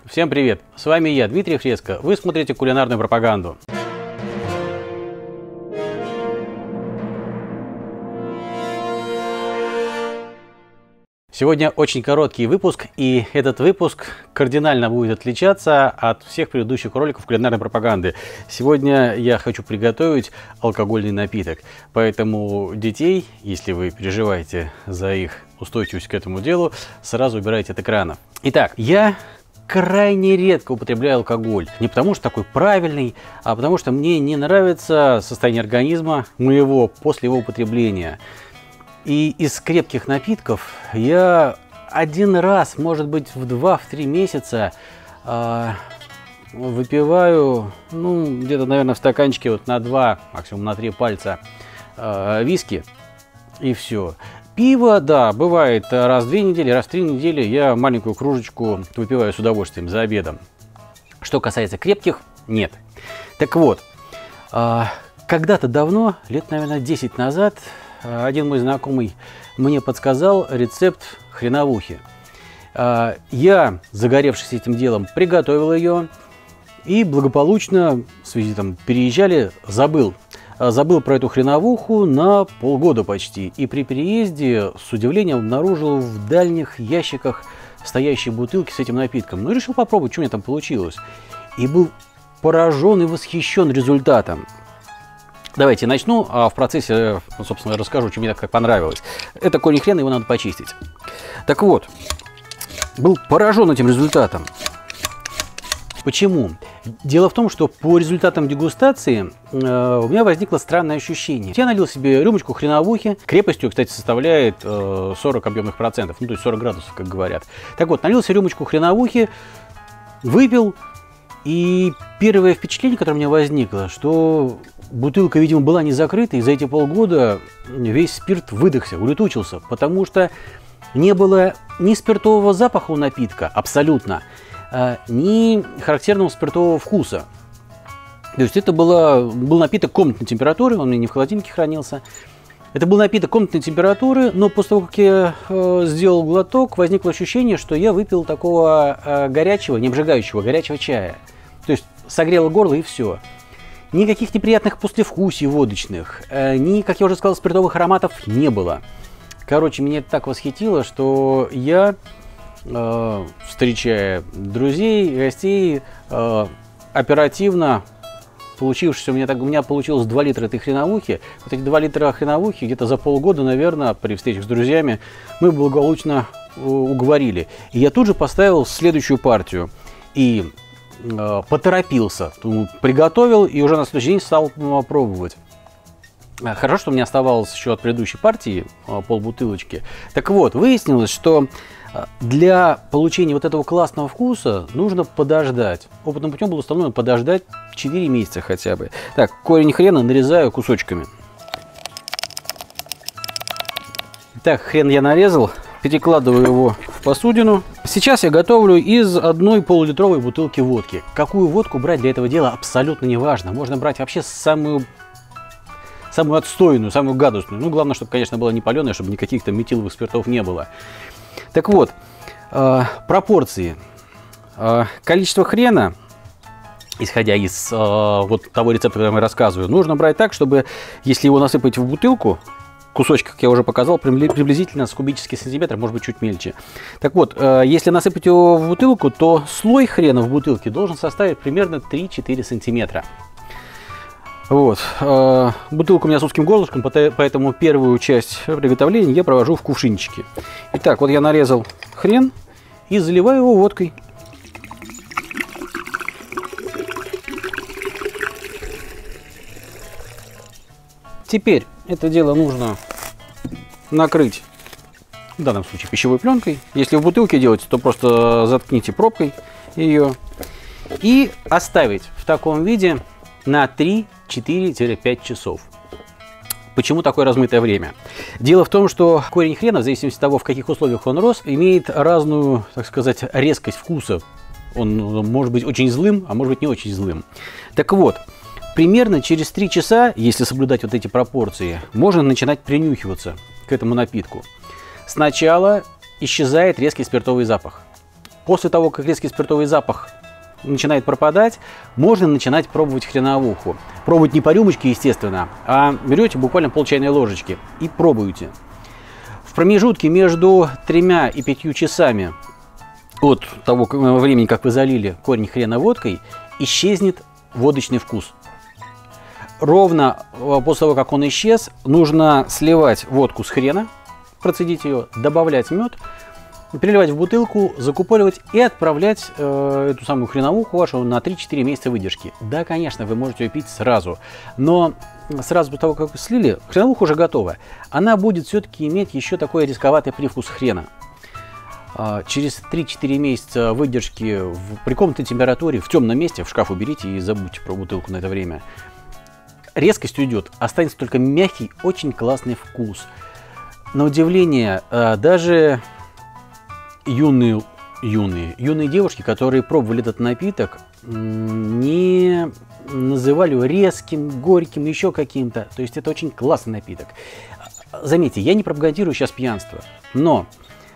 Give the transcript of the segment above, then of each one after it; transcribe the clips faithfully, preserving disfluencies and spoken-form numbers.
Всем привет! С вами я, Дмитрий Фреско. Вы смотрите кулинарную пропаганду. Сегодня очень короткий выпуск, и этот выпуск кардинально будет отличаться от всех предыдущих роликов кулинарной пропаганды. Сегодня я хочу приготовить алкогольный напиток, поэтому детей, если вы переживаете за их устойчивость к этому делу, сразу убирайте от экранов. Итак, я крайне редко употребляю алкоголь. Не потому что такой правильный, а потому что мне не нравится состояние организма моего после его употребления. И из крепких напитков я один раз, может быть, в два-три месяца э, выпиваю, ну, где-то, наверное, в стаканчике вот на два, максимум на три пальца э, виски, и все. Пиво, да, бывает раз в две недели, раз в три недели я маленькую кружечку выпиваю с удовольствием за обедом. Что касается крепких, нет. Так вот, э, когда-то давно, лет, наверное, десять назад, один мой знакомый мне подсказал рецепт хреновухи. Я, загоревшись этим делом, приготовил ее и благополучно, в связи там переезжали, забыл. Забыл про эту хреновуху на полгода почти. И при переезде с удивлением обнаружил в дальних ящиках стоящие бутылки с этим напитком. Ну, решил попробовать, что у меня там получилось. И был поражен и восхищен результатом. Давайте начну, а в процессе, собственно, расскажу, что мне так понравилось. Это корень хрена, его надо почистить. Так вот, был поражен этим результатом. Почему? Дело в том, что по результатам дегустации э, у меня возникло странное ощущение. Я налил себе рюмочку хреновухи, крепостью, кстати, составляет э, сорок объемных процентов, ну то есть сорок градусов, как говорят. Так вот, налил себе рюмочку хреновухи, выпил, и первое впечатление, которое у меня возникло, что бутылка, видимо, была не закрыта, и за эти полгода весь спирт выдохся, улетучился, потому что не было ни спиртового запаха у напитка, абсолютно, ни характерного спиртового вкуса. То есть это было, был напиток комнатной температуры, он мне не в холодильнике хранился. Это был напиток комнатной температуры, но после того, как я э, сделал глоток, возникло ощущение, что я выпил такого э, горячего, не обжигающего, горячего чая. То есть согрело горло и все. Никаких неприятных послевкусий водочных, э, ни, как я уже сказал, спиртовых ароматов не было. Короче, меня это так восхитило, что я, э, встречая друзей, гостей, э, оперативно, получившись, у меня, так, у меня получилось два литра этой хреновухи. Вот эти два литра хреновухи где-то за полгода, наверное, при встречах с друзьями, мы благополучно э, уговорили. И я тут же поставил следующую партию. И поторопился, приготовил и уже на следующий день стал пробовать. Хорошо, что у меня оставалось еще от предыдущей партии полбутылочки. Так вот, выяснилось, что для получения вот этого классного вкуса нужно подождать. Опытным путем было установлено подождать четыре месяца хотя бы. Так, корень хрена нарезаю кусочками. Так, хрен я нарезал, перекладываю его в посудину. Сейчас я готовлю из одной полулитровой бутылки водки. Какую водку брать для этого дела абсолютно не важно. Можно брать вообще самую, самую отстойную, самую гадостную. Ну, главное, чтобы, конечно, была не паленая, чтобы никаких там метиловых спиртов не было. Так вот, э, пропорции. Э, количество хрена, исходя из э, вот того рецепта, который я рассказываю, нужно брать так, чтобы, если его насыпать в бутылку, кусочки, как я уже показал, приблизительно с кубический сантиметр, может быть, чуть мельче. Так вот, если насыпать его в бутылку, то слой хрена в бутылке должен составить примерно три-четыре сантиметра. Вот. Бутылка у меня с узким горлышком, поэтому первую часть приготовления я провожу в кувшинчике. Итак, вот я нарезал хрен и заливаю его водкой. Теперь это дело нужно накрыть, в данном случае, пищевой пленкой. Если в бутылке делать, то просто заткните пробкой ее и оставить в таком виде на три-четыре-пять часов. Почему такое размытое время? Дело в том, что корень хрена, в зависимости от того, в каких условиях он рос, имеет разную, так сказать, резкость вкуса. Он может быть очень злым, а может быть не очень злым. Так вот, примерно через три часа, если соблюдать вот эти пропорции, можно начинать принюхиваться к этому напитку. Сначала исчезает резкий спиртовый запах. После того, как резкий спиртовый запах начинает пропадать, можно начинать пробовать хреновуху. Пробовать не по рюмочке, естественно, а берете буквально пол чайной ложечки и пробуете. В промежутке между тремя и пятью часами от того времени, как вы залили корень хрена водкой, исчезнет водочный вкус. Ровно после того, как он исчез, нужно сливать водку с хрена, процедить ее, добавлять мед, переливать в бутылку, закупоривать и отправлять э, эту самую хреновуху вашу на три-четыре месяца выдержки. Да, конечно, вы можете ее пить сразу, но сразу после того, как вы слили, хреновуха уже готова. Она будет все-таки иметь еще такой рисковатый привкус хрена. Э, через три-четыре месяца выдержки в, при комнатной температуре, в темном месте, в шкаф уберите и забудьте про бутылку на это время. Резкость уйдет, останется только мягкий, очень классный вкус. На удивление, э, даже Юные, юные, юные девушки, которые пробовали этот напиток, не называли его резким, горьким, еще каким-то. То есть это очень классный напиток. Заметьте, я не пропагандирую сейчас пьянство, но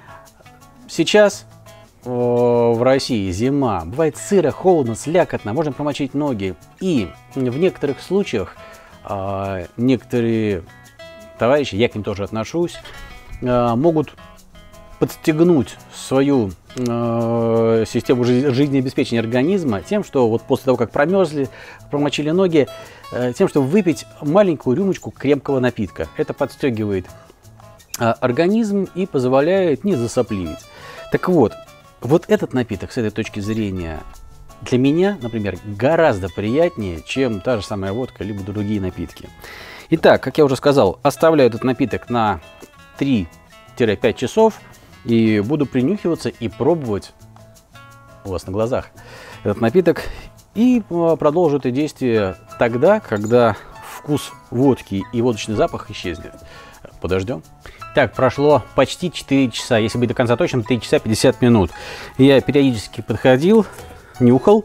сейчас э, в России зима, бывает сыро, холодно, слякотно, можно промочить ноги. И в некоторых случаях э, некоторые товарищи, я к ним тоже отношусь, э, могут подстегнуть свою э, систему жизнеобеспечения организма тем, что вот после того, как промерзли, промочили ноги, э, тем, чтобы выпить маленькую рюмочку крепкого напитка. Это подстегивает э, организм и позволяет не засопливить. Так вот, вот этот напиток с этой точки зрения для меня, например, гораздо приятнее, чем та же самая водка, либо другие напитки. Итак, как я уже сказал, оставляю этот напиток на три-пять часов. И буду принюхиваться и пробовать у вас на глазах этот напиток. И продолжу это действие тогда, когда вкус водки и водочный запах исчезнет. Подождем. Так, прошло почти четыре часа. Если быть до конца точным, три часа пятьдесят минут. Я периодически подходил, нюхал.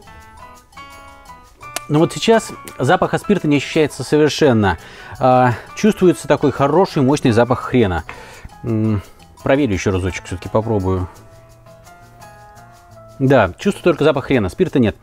Но вот сейчас запаха спирта не ощущается совершенно. Чувствуется такой хороший, мощный запах хрена. Проверю еще разочек, все-таки попробую. Да, чувствую только запах хрена, спирта нет.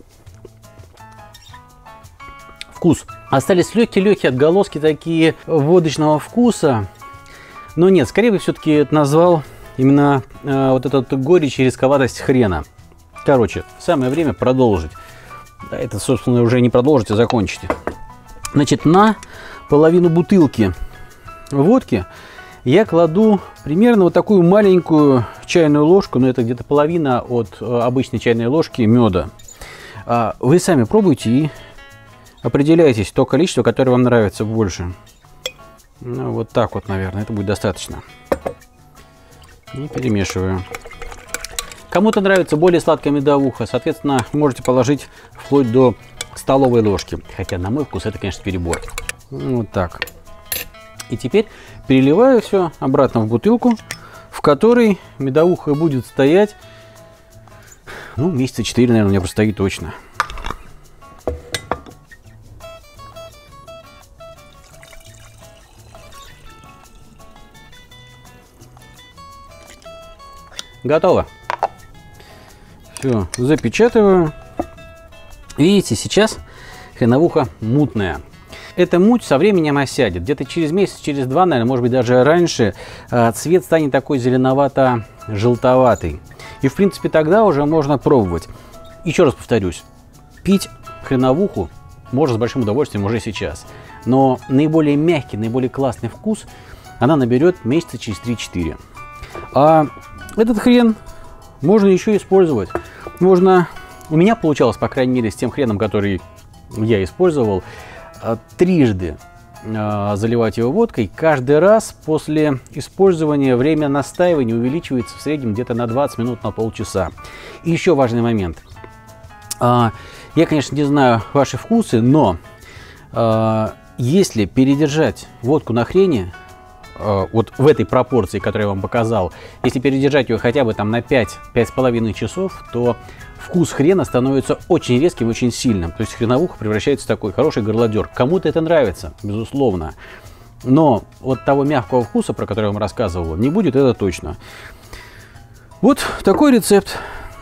Вкус. Остались легкие-легкие отголоски такие водочного вкуса. Но нет, скорее бы все-таки это назвал именно э, вот этот горечь и рисковатость хрена. Короче, самое время продолжить. Да, это, собственно, уже не продолжить, а закончить. Значит, на половину бутылки водки я кладу примерно вот такую маленькую чайную ложку, но это где-то половина от обычной чайной ложки меда. Вы сами пробуйте и определяйтесь то количество, которое вам нравится больше. Ну, вот так вот, наверное, это будет достаточно. И перемешиваю. Кому-то нравится более сладкая медовуха, соответственно, можете положить вплоть до столовой ложки. Хотя, на мой вкус, это, конечно, перебор. Вот так. И теперь переливаю все обратно в бутылку, в которой медовуха будет стоять, ну, месяца четыре, наверное, у меня просто стоит точно. Готово. Все, запечатываю. Видите, сейчас хреновуха мутная. Эта муть со временем осядет. Где-то через месяц, через два, наверное, может быть даже раньше, цвет станет такой зеленовато-желтоватый. И, в принципе, тогда уже можно пробовать. Еще раз повторюсь, пить хреновуху можно с большим удовольствием уже сейчас. Но наиболее мягкий, наиболее классный вкус она наберет месяца через три-четыре. А этот хрен можно еще использовать. Можно... У меня получалось, по крайней мере, с тем хреном, который я использовал, трижды э, заливать его водкой. Каждый раз после использования время настаивания увеличивается в среднем где-то на двадцать минут, на полчаса. И еще важный момент. Э, я, конечно, не знаю ваши вкусы, но э, если передержать водку на хрене, э, вот в этой пропорции, которую я вам показал, если передержать ее хотя бы там на пять-пять с половиной часов, то вкус хрена становится очень резким, очень сильным. То есть хреновуха превращается в такой хороший горлодер. Кому-то это нравится, безусловно. Но вот того мягкого вкуса, про который я вам рассказывал, не будет, это точно. Вот такой рецепт.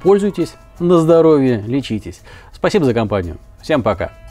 Пользуйтесь, на здоровье, лечитесь. Спасибо за компанию. Всем пока.